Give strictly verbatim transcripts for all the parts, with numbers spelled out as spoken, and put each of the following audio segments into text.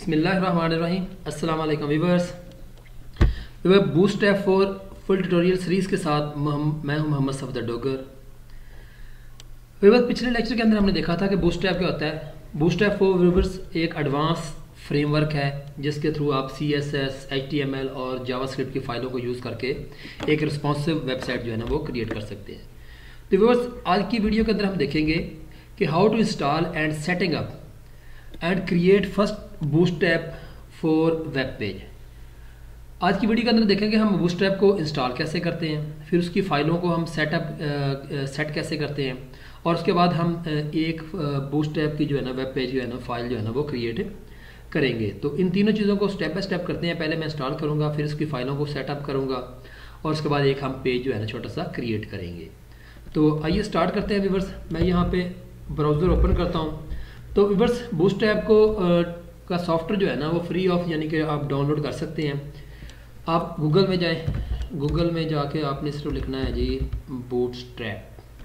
बिस्मिल्लाहिर्रहमानिर्रहीम। अस्सलाम वालेकुम viewers. Viewer Bootstrap four full tutorial series के साथ मैं हूं मोहम्मद सफदर डोगर। व्यूअर पिछले लेक्चर के अंदर हमने देखा था कि बूटस्ट्रैप क्या होता है। बूटस्ट्रैप फॉर व्यूअर्स एक एडवांस फ्रेमवर्क है जिसके थ्रू आप C S S, H T M L और जावास्क्रिप्ट की फाइलों को यूज़ करके एक रिस्पॉन्सिव वेबसाइट जो है ना वो क्रिएट कर सकते हैं। तो व्यूअर्स आज की वीडियो के अंदर हम देखेंगे कि how to install and setting up and create first Bootstrap four web page. आज की वीडियो के अंदर देखेंगे हम बूटस्ट्रैप को इंस्टॉल कैसे करते हैं, फिर उसकी फ़ाइलों को हम सेटअप सेट कैसे करते हैं और उसके बाद हम एक बूटस्ट्रैप की जो है ना वेब पेज जो है ना फाइल जो है ना वो क्रिएट करेंगे। तो इन तीनों चीज़ों को स्टेप बाय स्टेप करते हैं। पहले मैं इंस्टॉल करूँगा, फिर उसकी फ़ाइलों को सेटअप करूँगा और उसके बाद एक हम पेज जो है ना छोटा सा क्रिएट करेंगे। तो आइए स्टार्ट करते हैं व्यूअर्स। मैं यहाँ पे ब्राउज़र ओपन करता हूँ। तो व्यूअर्स बूटस्ट्रैप को आ, का सॉफ्टवेयर जो है ना वो फ्री ऑफ यानी कि आप डाउनलोड कर सकते हैं। आप गूगल में जाएं, गूगल में जाके आपने सिर्फ लिखना है जी बूटस्ट्रैप।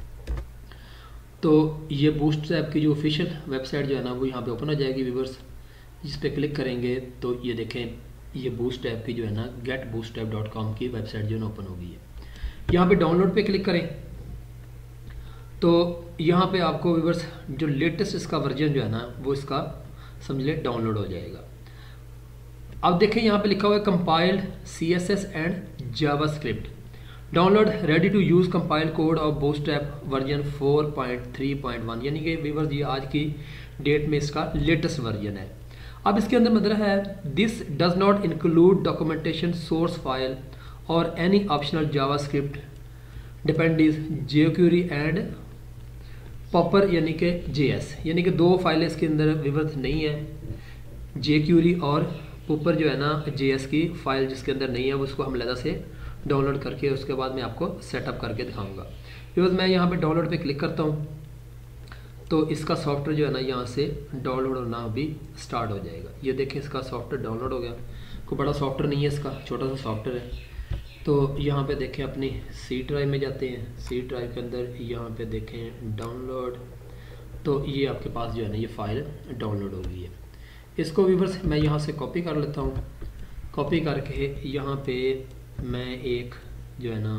तो ये बूटस्ट्रैप की जो ऑफिशियल वेबसाइट जो है ना वो यहाँ पे ओपन हो जाएगी व्यूअर्स। जिस पे क्लिक करेंगे तो ये देखें, ये बूटस्ट्रैप की जो है ना गेट बूटस्ट्रैप डॉट कॉम की वेबसाइट जो है ना ओपन हो गई है। यहाँ पे डाउनलोड पे क्लिक करें तो यहाँ पे आपको व्यूअर्स जो लेटेस्ट इसका वर्जन जो है ना वो इसका समझ ले डाउनलोड हो जाएगा। अब देखें यहाँ पे लिखा हुआ है compiled C S S and JavaScript download ready to use compiled code of Bootstrap version four point three point one, यानी कि व्यूअर्स ये आज की डेट में इसका लेटेस्ट वर्जन है। अब इसके अंदर मतलब है this does not include documentation source file और any optional JavaScript dependencies jQuery and Popper यानी कि जेएस, यानी कि दो फाइलें इसके अंदर व्यूअर्स नहीं है। जेक्यूरी और पॉपर जो है ना जेएस की फाइल जिसके अंदर नहीं है वो उसको हम अलग से डाउनलोड करके उसके बाद मैं आपको सेटअप करके दिखाऊंगा। व्यूअर्स मैं यहाँ पे डाउनलोड पे क्लिक करता हूँ तो इसका सॉफ्टवेयर जो है ना यहाँ से डाउनलोड होना अभी स्टार्ट हो जाएगा। ये देखें इसका सॉफ्टवेयर डाउनलोड हो गया। कोई बड़ा सॉफ्टवेयर नहीं है, इसका छोटा सा सॉफ्टवेयर है। तो यहाँ पे देखें अपनी सी ड्राइव में जाते हैं। सी ड्राइव के अंदर यहाँ पे देखें डाउनलोड, तो ये आपके पास जो है ना ये फाइल डाउनलोड हो गई है। इसको व्यूअर्स मैं यहाँ से कॉपी कर लेता हूँ। कॉपी करके यहाँ पे मैं एक जो है ना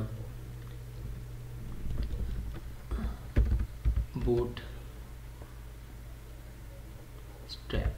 बूट स्ट्रैप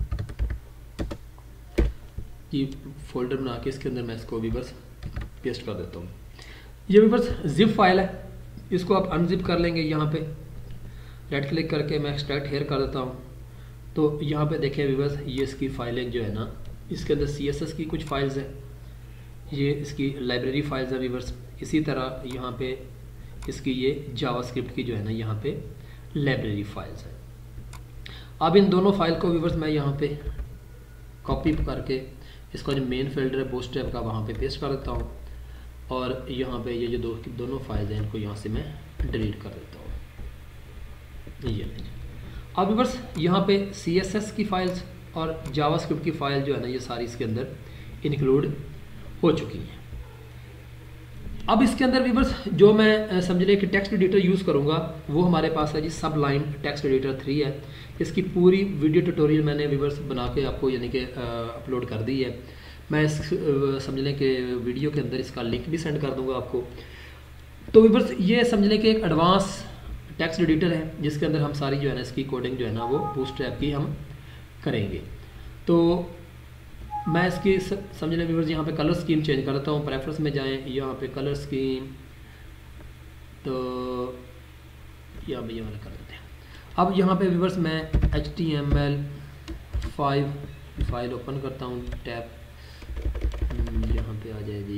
की फोल्डर बना के इसके अंदर मैं इसको व्यूअर्स पेस्ट कर देता हूँ। ये व्यूअर्स जिप फाइल है, इसको आप अनजिप कर लेंगे। यहाँ पे राइट क्लिक करके मैं एक्सट्रैक्ट हेयर कर देता हूँ। तो यहाँ पे देखें व्यूअर्स ये इसकी फाइलें जो है ना इसके अंदर सी एस एस की कुछ फाइल्स है, ये इसकी लाइब्रेरी फाइल्स है व्यूअर्स। इसी तरह यहाँ पे इसकी ये जावास्क्रिप्ट की जो है ना यहाँ पे लाइब्रेरी फाइल्स है। अब इन दोनों फाइल को व्यूअर्स मैं यहाँ पे कॉपी करके इसका जो मेन फोल्डर है बूटस्ट्रैप का वहाँ पे पेस्ट कर देता हूँ और यहाँ पे ये जो दो दोनों फाइल्स हैं इनको यहाँ से मैं डिलीट कर देता हूँ। ये अब व्यूअर्स यहाँ पे सी एस एस की फाइल्स और जावास्क्रिप्ट की फाइल जो है ना ये सारी इसके अंदर इंक्लूड हो चुकी हैं। अब इसके अंदर व्यूअर्स जो मैं समझ लें कि टेक्स्ट एडिटर यूज़ करूँगा वो हमारे पास है जी सबलाइन टेक्स्ट एडिटर थ्री है। इसकी पूरी वीडियो ट्यूटोरियल मैंने व्यूअर्स बना के आपको यानी कि अपलोड कर दी है। मैं इस समझ लें कि वीडियो के अंदर इसका लिंक भी सेंड कर दूंगा आपको। तो व्यूअर्स ये समझ लें कि एक एडवांस टेक्स्ट एडिटर है जिसके अंदर हम सारी जो है ना इसकी कोडिंग जो है ना वो बूटस्ट्रैप की हम करेंगे। तो मैं इसकी समझ लें व्यूअर्स यहाँ पे कलर स्कीम चेंज कर देता हूँ। प्रेफरेंस में जाएं, यहाँ पे कलर स्कीम तो यहाँ पे ये वाला कर देते हैं। अब यहाँ पे व्यूअर्स मैं H T M L five file open करता हूँ। टैब यहाँ पे आ जाए जी,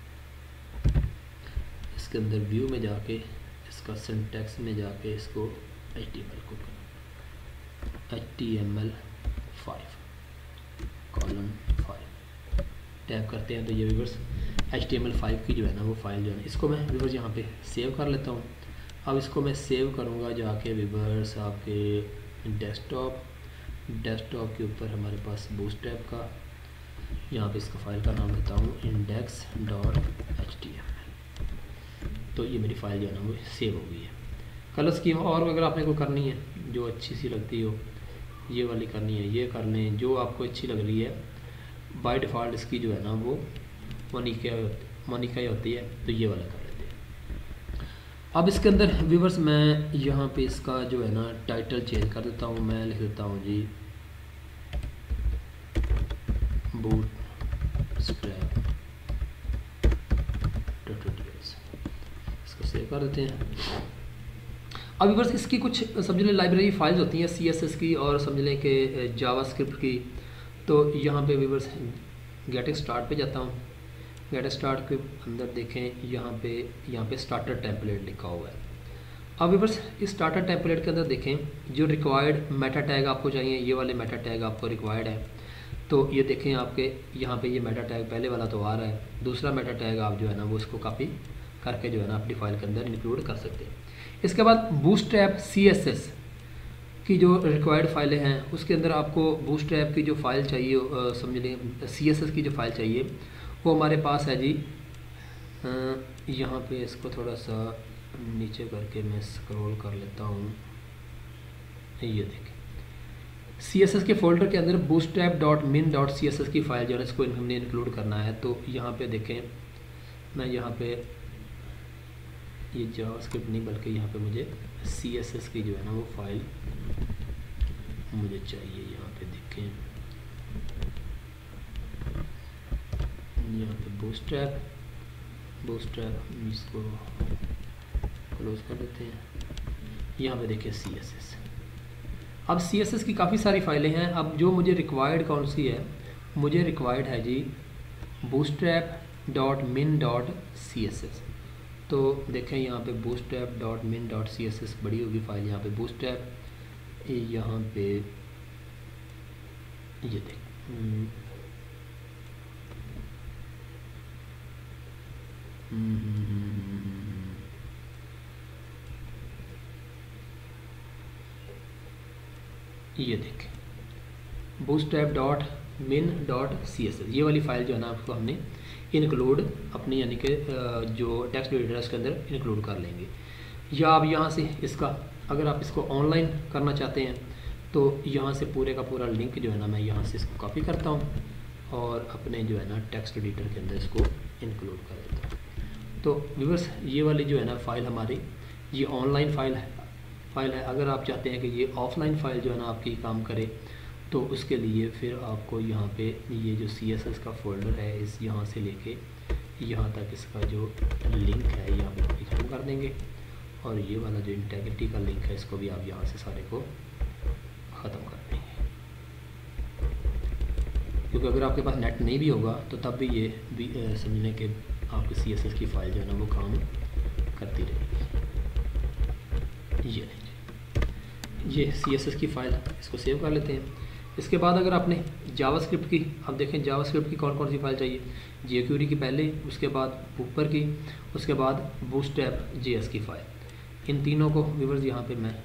इसके अंदर व्यू में जाके इसका सिंटैक्स में जाके इसको एच टी एम एल को H T M L five colon five tap करते हैं तो ये viewers H T M L five की जो है ना वो फाइल जो है ना इसको मैं व्यूअर्स यहाँ पे सेव कर लेता हूँ। अब इसको मैं सेव करूँगा जाके व्यूअर्स आपके डेस्कटॉप डेस्कटॉप के ऊपर हमारे पास बूटस्ट्रैप का यहाँ पे इसका फाइल का नाम देता हूँ index dot H T M L. तो ये मेरी फाइल जो है ना वो सेव हो गई है। कलर स्कीम और अगर आपने कोई करनी है जो अच्छी सी लगती हो ये वाली करनी है ये कर लें, जो आपको अच्छी लग रही है। बाय डिफ़ॉल्ट इसकी जो है ना वो मोनिका मोनिका ही होती है, तो ये वाला कर लेते हैं। अब इसके अंदर व्यूवर्स मैं यहाँ पे इसका जो है ना टाइटल चेंज कर देता हूँ। मैं लिख देता हूँ जी बूट स्ट्रैप ट्यूटोरियल्स, इसको सेव कर देते हैं। अब व्यूवर्स इसकी कुछ समझ लें लाइब्रेरी फाइल्स होती हैं सी एस एस की और समझ लें कि जावास्क्रिप्ट की। तो यहाँ पे व्यूवर्स गेटिंग स्टार्ट पे जाता हूँ। गेट स्टार्ट के अंदर देखें यहाँ पे यहाँ पे स्टार्टर टेम्पलेट लिखा हुआ है। अब व्यूवर्स इस स्टार्टर टेम्पलेट के अंदर देखें जो रिक्वायर्ड मेटा टैग आपको चाहिए, ये वाले मेटा टैग आपको रिक्वायर्ड है। तो ये देखें आपके यहाँ पे ये मेटा टैग पहले वाला तो आ रहा है, दूसरा मेटा टैग आप जो है ना वो इसको कॉपी करके जो है ना अपनी फाइल के अंदर इंक्लूड कर सकते हैं। इसके बाद बूटस्ट्रैप सी एस एस की जो रिक्वायर्ड फाइलें हैं उसके अंदर आपको बूटस्ट्रैप की जो फाइल चाहिए, समझ लें सी एस एस की जो फाइल चाहिए वो हमारे पास है जी। यहाँ पे इसको थोड़ा सा नीचे करके मैं स्क्रॉल कर लेता हूँ। ये देखें सी एस एस के फोल्डर के अंदर Bootstrap dot min dot C S S की फाइल जो है इसको हमने इंक्लूड करना है। तो यहाँ पे देखें मैं यहाँ पे ये जावास्क्रिप्ट नहीं बल्कि यहाँ पे मुझे सी एस एस की जो है ना वो फाइल मुझे चाहिए। यहाँ पे देखें यहाँ पे बूटस्ट्रैप बूटस्ट्रैप इसको क्लोज कर देते हैं। यहाँ पे देखिए सी एस एस। अब सी एस एस की काफ़ी सारी फाइलें हैं। अब जो मुझे रिक्वायर्ड कौन सी है, मुझे रिक्वायर्ड है जी Bootstrap dot min dot C S S. तो देखें यहाँ पे Bootstrap dot min dot C S S बड़ी होगी फाइल। यहाँ पे बूटस्ट्रैप यहाँ पे ये देख ये देखें Bootstrap dot min dot C S S, ये वाली फाइल जो है ना आपको हमने इंक्लूड अपनी यानी कि जो टेक्स्ट एडिटर के अंदर इंक्लूड कर लेंगे। या आप यहाँ से इसका अगर आप इसको ऑनलाइन करना चाहते हैं तो यहाँ से पूरे का पूरा लिंक जो है ना मैं यहाँ से इसको कॉपी करता हूँ और अपने जो है ना टेक्स्ट एडिटर के अंदर इसको इंक्लूड कर देता हूँ। तो व्यूअर्स ये वाली जो है ना फाइल हमारी ये ऑनलाइन फाइल है फाइल है। अगर आप चाहते हैं कि ये ऑफलाइन फाइल जो है ना आपकी काम करे तो उसके लिए फिर आपको यहाँ पे ये जो सी एस एस का फोल्डर है इस यहाँ से लेके यहाँ तक इसका जो लिंक है यहाँ पे खत्म कर देंगे और ये वाला जो इंटेग्रिटी का लिंक है इसको भी आप यहाँ से सारे को ख़त्म कर देंगे। क्योंकि अगर आपके पास नेट नहीं भी होगा तो तब भी ये भी समझने के आपकी सी एस एस की फ़ाइल जो है ना वो काम करती रहेगी। ये ये सी एस एस की फ़ाइल इसको सेव कर लेते हैं। इसके बाद अगर आपने जावास्क्रिप्ट की, अब देखें जावास्क्रिप्ट की कौन कौन सी फाइल चाहिए, जेक्यूरी की पहले, उसके बाद ऊपर की, उसके बाद बूटस्ट्रैप जेएस की फ़ाइल। इन तीनों को व्यूअर्स यहाँ पे मैं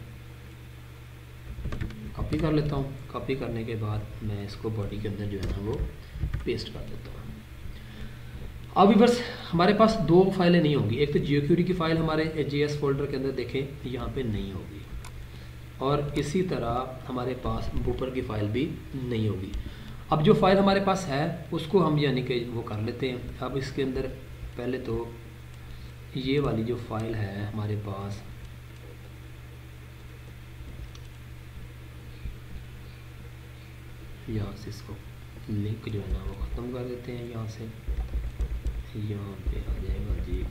कॉपी कर लेता हूँ। कॉपी करने के बाद मैं इसको बॉडी के अंदर जो है ना वो पेस्ट कर देता हूँ। अब व्यूअर्स हमारे पास दो फाइलें नहीं होंगी, एक तो जेक्यूरी की फ़ाइल हमारे जेएस फोल्डर के अंदर देखें यहाँ पे नहीं होगी और इसी तरह हमारे पास बूपर की फ़ाइल भी नहीं होगी। अब जो फ़ाइल हमारे पास है उसको हम यानी कि वो कर लेते हैं। अब इसके अंदर पहले तो ये वाली जो फ़ाइल है हमारे पास, यहाँ से इसको लिंक जो है ना वो ख़त्म कर देते हैं। यहाँ से यहाँ पे आ जाएगा जी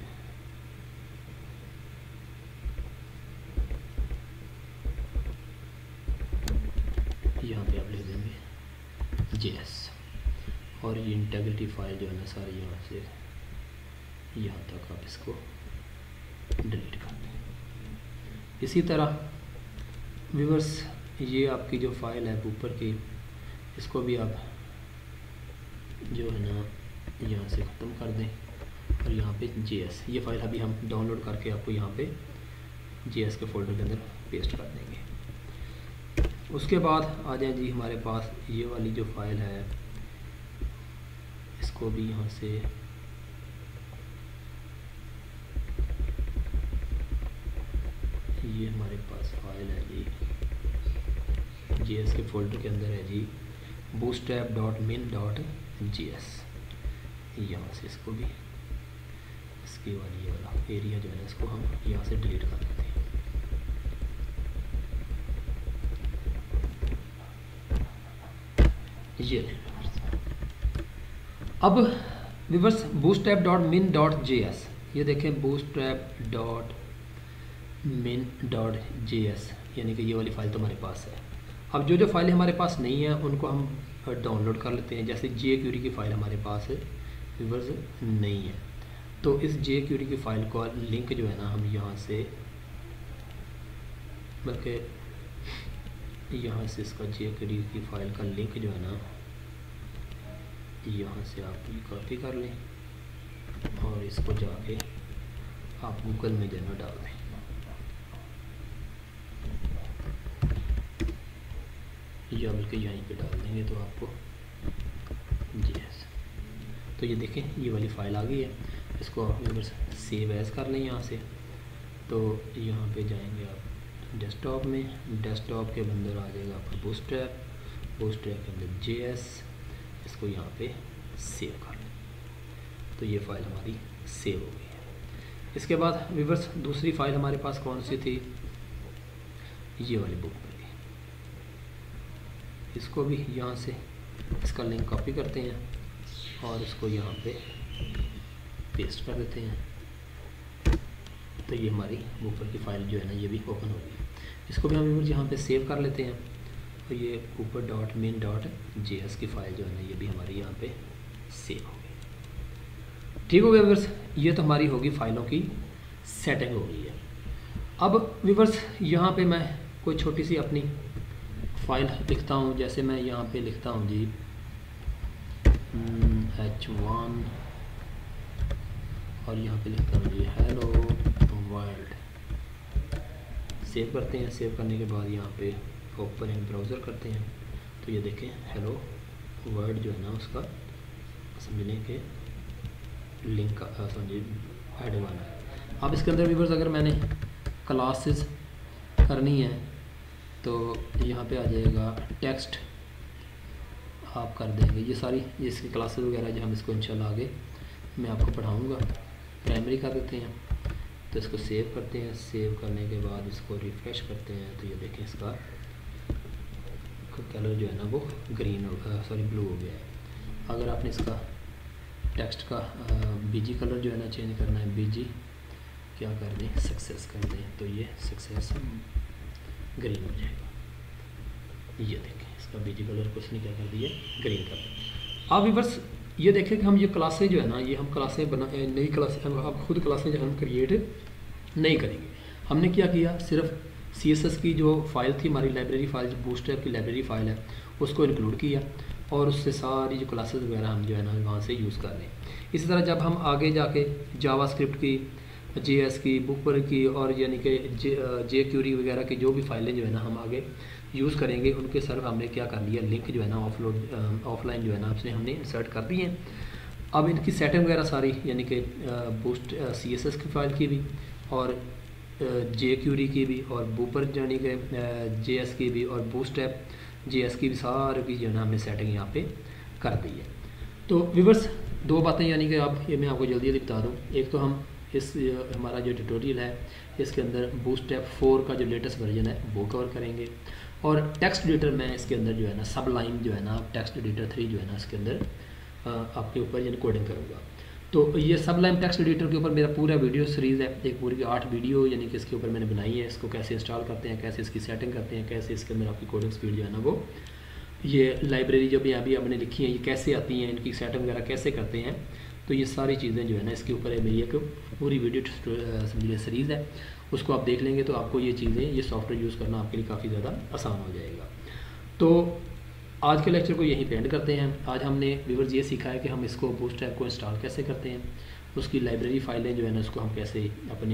यहाँ पे आप लिख देंगे जेएस और ये इंटेग्रिटी फाइल जो है ना सारी यहाँ से यहाँ तक आप इसको डिलीट कर दें। इसी तरह व्यूअर्स ये आपकी जो फाइल है ऊपर की, इसको भी आप जो है ना यहाँ से ख़त्म कर दें और यहाँ पे जेएस ये फाइल अभी हम डाउनलोड करके आपको यहाँ पे जेएस के फोल्डर के अंदर पेस्ट कर देंगे। उसके बाद आ जाए जी हमारे पास ये वाली जो फाइल है, इसको भी यहाँ से ये हमारे पास फाइल है जी जे एस के फोल्डर के अंदर है जी Bootstrap dot min dot J S. यहाँ से इसको भी इसकी वाली ये वाला एरिया जो है ना इसको हम यहाँ से डिलीट कर देते हैं। ये अब viewers Bootstrap dot min dot J S, ये देखें Bootstrap dot min dot J S, यानी कि ये वाली फ़ाइल तो हमारे पास है। अब जो जो फाइलें हमारे पास नहीं है उनको हम डाउनलोड कर लेते हैं। जैसे जे क्यूरी की फ़ाइल हमारे पास विवर्स नहीं है, तो इस जे क्यूरी की फ़ाइल का लिंक जो है ना हम यहाँ से, बल्कि यहाँ से इसका जे क्यूरी की फ़ाइल का लिंक जो है ना यहाँ से आप ये कॉपी कर लें और इसको जाके आप गूगल में जो है ना डाल दें। या बल्कि यहीं पे डाल देंगे तो आपको जी एस, तो ये देखें ये वाली फ़ाइल आ गई है। इसको आप अगर सेव एज़ कर लें यहाँ से, तो यहाँ पे जाएंगे आप डेस्कटॉप में, डेस्कटॉप के अंदर आ जाएगा आपका बूटस्ट्रैप, बूटस्ट्रैप के अंदर जे एस, इसको यहाँ पे सेव कर लें तो ये फ़ाइल हमारी सेव हो गई है। इसके बाद व्यूअर्स दूसरी फ़ाइल हमारे पास कौन सी थी, ये वाली बुक में, इसको भी यहाँ से इसका लिंक कॉपी करते हैं और इसको यहाँ पे पेस्ट कर देते हैं, तो ये हमारी ऊपर की फ़ाइल जो है ना ये भी ओपन होगी। इसको भी हम व्यूअर्स यहाँ पे सेव कर लेते हैं, तो ये ऊपर dot main dot J S की फ़ाइल जो है ना ये भी हमारी यहाँ पे सेव हो गई। ठीक हो गया व्यूअर्स, ये तो हमारी होगी फ़ाइलों की सेटिंग हो गई है। अब व्यूअर्स यहाँ पे मैं कोई छोटी सी अपनी फ़ाइल लिखता हूँ, जैसे मैं यहाँ पे लिखता हूँ जी एच वन और यहाँ पे लिखता हूँ जी हेलो वर्ल्ड। सेव करते हैं, सेव करने के बाद यहाँ पे ओपन इन ब्राउज़र करते हैं, तो ये देखें हेलो वर्ड जो है ना उसका समझने के लिंक का समझिए ऐड हुआ है। अब इसके अंदर व्यूअर्स अगर मैंने क्लासेस करनी है तो यहाँ पे आ जाएगा टेक्स्ट, आप कर देंगे ये सारी ये इसकी क्लासेस वगैरह जो हम इसको इंशाल्लाह आगे मैं आपको पढ़ाऊँगा। प्राइमरी कर देते हैं, तो इसको सेव करते हैं, सेव करने के बाद इसको रिफ़्रेश करते हैं, तो ये देखें इसका कलर जो है ना वो ग्रीन हो सॉरी ब्लू हो गया है। अगर आपने इसका टेक्स्ट का बीजी कलर जो है ना चेंज करना है, बीजी क्या कर दें सक्सेस कर दें, तो ये सक्सेस ग्रीन हो जाएगा। ये देखें इसका बीजी कलर को उसने क्या कर दिया ग्रीन कर दिया। अब व्यूअर्स ये देखें कि हम ये क्लासें जो है ना ये हम क्लासें बना नई क्लासें अब खुद क्लासें जो हम क्रिएट नहीं करेंगे। हमने क्या किया, सिर्फ सी एस एस की जो फाइल थी हमारी लाइब्रेरी फाइल, जो बूटस्ट्रैप की लाइब्रेरी फाइल है उसको इंक्लूड किया और उससे सारी जो क्लासेस वगैरह हम जो है ना वहाँ से यूज़ कर लें। इसी तरह जब हम आगे जाके जावास्क्रिप्ट की, जे एस की, बुकवर की और यानी कि जे जे क्यूरी वगैरह की जो भी फाइलें जो है ना हम आगे यूज़ करेंगे उनके सर्व हमने क्या कर लिया, लिंक जो है ना ऑफलोड ऑफलाइन जो है ना उसने हमने इंसर्ट कर दी है। अब इनकी सेटिंग वगैरह सारी यानी कि बूस्ट सी एस एस की फ़ाइल की भी और जे क्यूरी की भी और बूपर यानी कि जे एस की भी और बूटस्ट्रैप जे एस की भी सारी की जो है ना हमने सेटिंग यहाँ पे कर दी है। तो व्यूअर्स दो बातें यानी कि आप ये मैं आपको जल्दी जल्दी बता दूँ। एक तो हम इस हमारा जो ट्यूटोरियल है इसके अंदर बूटस्ट्रैप फोर का जो लेटेस्ट वर्जन है वो कवर करेंगे और टेक्स्ट एडिटर में इसके अंदर जो है ना सबलाइन जो है ना टेक्स्ट एडिटर थ्री जो है ना इसके अंदर आपके ऊपर यानी कोडिंग करूँगा। तो ये सबलाइन टेक्स्ट एडिटर के ऊपर मेरा पूरा वीडियो सीरीज़ है, एक पूरी आठ वीडियो यानी कि इसके ऊपर मैंने बनाई है। इसको कैसे इंस्टॉल करते हैं, कैसे इसकी सेटिंग करते हैं, कैसे इसके अंदर आपकी कोडिंग स्पीड जो है ना वो ये लाइब्रेरी जो भी अभी आपने लिखी है ये कैसे आती हैं, इनकी सेटिंग वगैरह कैसे करते हैं, तो ये सारी चीज़ें जो है ना इसके ऊपर मेरी एक पूरी वीडियो समझिए सीरीज़ है। उसको आप देख लेंगे तो आपको ये चीज़ें ये सॉफ्टवेयर यूज़ करना आपके लिए काफ़ी ज़्यादा आसान हो जाएगा। तो आज के लेक्चर को यहीं पे एंड करते हैं। आज हमने व्यूअर्स ये सीखा है कि हम इसको बूटस्ट्रैप को इंस्टॉल कैसे करते हैं, उसकी लाइब्रेरी फाइलें जो है ना उसको हम कैसे अपने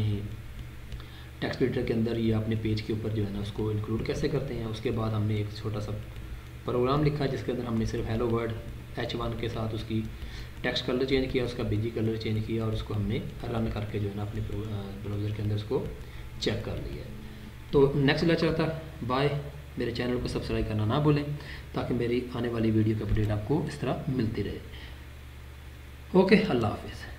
टेक्स्ट एडिटर के अंदर या अपने पेज के ऊपर जो है ना उसको इंक्लूड कैसे करते हैं। उसके बाद हमने एक छोटा सा प्रोग्राम लिखा जिसके अंदर हमने सिर्फ हेलो वर्ड एच वन के साथ उसकी टेक्स्ट कलर चेंज किया, उसका बीजी कलर चेंज किया और उसको हमने रन करके जो है ना अपने ब्राउज़र के अंदर उसको चेक कर लिया। तो नेक्स्ट लेक्चर तक बाय। मेरे चैनल को सब्सक्राइब करना ना भूलें, ताकि मेरी आने वाली वीडियो की अपडेट आपको इस तरह मिलती रहे। ओके, अल्लाह हाफिज़।